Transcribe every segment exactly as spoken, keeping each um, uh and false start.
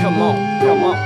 Come on, come on.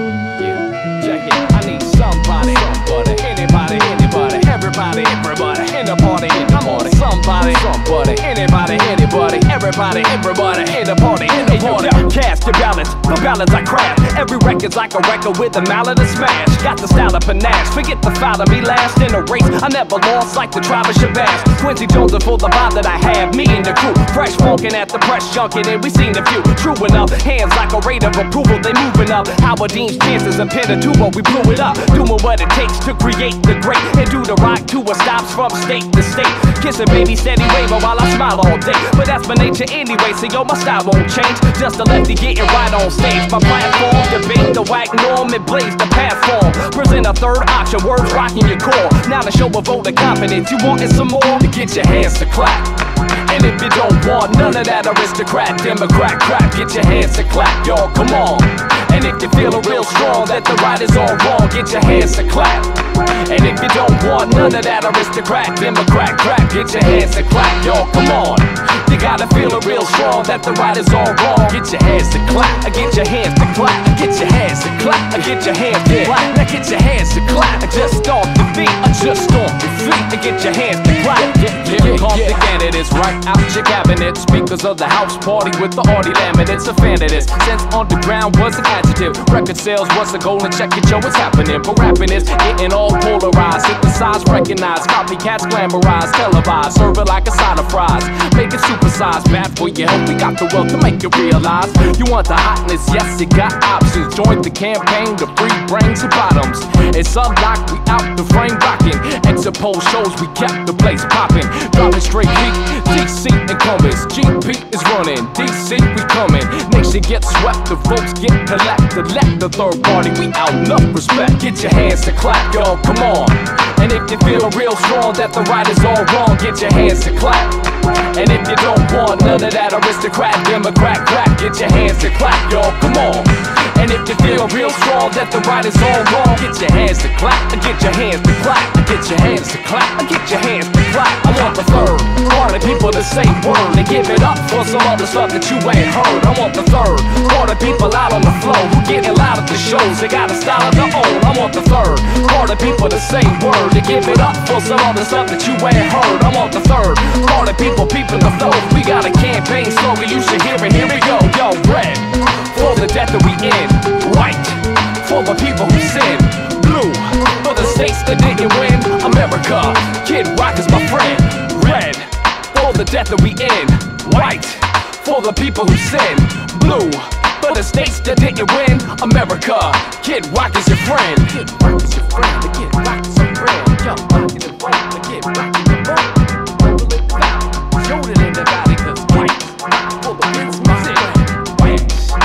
Yeah, check it. I need somebody, somebody, anybody, anybody, everybody, everybody, in the party, in the party. Somebody, somebody, anybody, anybody, everybody, everybody, in the party, in the party. Cast your balance, the balance I craft. Every record's like a record with a mallet to smash. Got the style of panache, forget the foul to be last in a race. I never lost like the tribe of Shabazz. Quincy Jones for the vibe that I have. Me and the crew, fresh walking at the press junket, and we seen a few. True enough, hands like a rate of approval, they moving up. Howard Dean's chances and Panda too, but we blew it up. Doing what it takes to create the great and do the rock to a stops from state to state. Kissing baby steady waving while I smile all day, but that's my nature anyway. So yo, my style won't change. Just to let you get it right on stage. My platform, debate the whack norm, and blaze the path form. Present a third option, words rocking your core. Now to show a vote of confidence, you wantin' some more? To get your hands to clap. And if you don't want none of that aristocrat, Democrat crap, get your hands to clap, y'all, come on. And if you're feeling real strong that the right is all wrong, get your hands to clap. And if you don't want none of that aristocrat, Democrat crap, get your hands to clap, y'all, come on. You gotta feel it real strong that the right is all wrong. Get your hands to clap, I get your hands to clap, I get your hands to clap, I get your hands to clap, now get your hands to clap. I just stomp the beat, I just stomp the feet, I get your hands to clap. Yeah, yeah, yeah, calm the candidates right out your cabinet. Speakers of the house party with the Audi laminates. A fan of this, since underground was an adjective. Record sales was the goal, and check it, yo, what's happening. But rapping is getting all polarized, synthesized, recognized, copycats glamorized, televised, serve it like a side of fries, make it supersized, bad for your health. We got the world to make you realize. You want the hotness, yes, you got options. Join the campaign, the free brains and bottoms. It's unlocked, we out the frame rocking. Exit poll shows, we kept the place popping. Dropping straight heat, D C incumbents. G P is running, D C we coming. Nation gets swept, the votes get collected. Let the third party, we out enough respect. Get your hands to clap, y'all, come on. And if you feeling real strong that the right is all wrong, get your hands to clap. And if you don't want none of that aristocrat, Democrat crap, get your hands to clap, y'all, come on. And if you feel real strong that the right is all wrong, get your hands to clap, and get your hands to clap, and get your hands to clap, and get your hands to clap. I want the third party people to say word and give it up for some other stuff that you ain't heard. I want the third party people out on the floor who getting loud at the shows, they got a style of their own. I want the third party people to say word and give it up for some other stuff that you ain't heard. I want the third party people peeping the flow. We got a campaign slogan, you should hear it. Here we go, yo, red for the death that we in, white for the people who sin, blue for the states that didn't win. America, Kid Rock is my friend. Red for the death that we in, white for the people who sin, blue for the states that didn't win. America, Kid Rock is your friend. Kid Rock is your friend. The Kid Rock is your friend. Yo, rock in the road. The Kid Rock is your friend. Roll it down, show it in the valley, 'cause white for the kids my sin. White,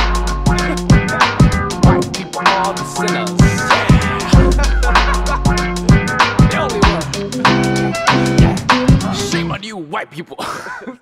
white people are the sinners. The only one. Yeah. Shame on you, white people.